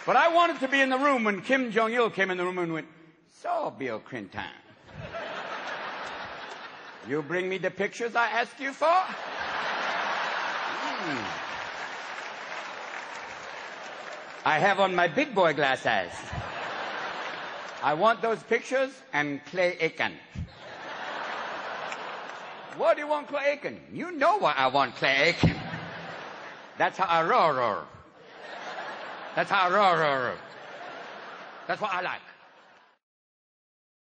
But I wanted to be in the room when Kim Jong-il came in the room and went, "So, Bill Clinton, you bring me the pictures I asked you for?" I have on my big boy glasses. I want those pictures and Clay Aiken. What do you want, Clay Aiken? You know why I want Clay Aiken. That's how I roar. That's how I roar. That's what I like.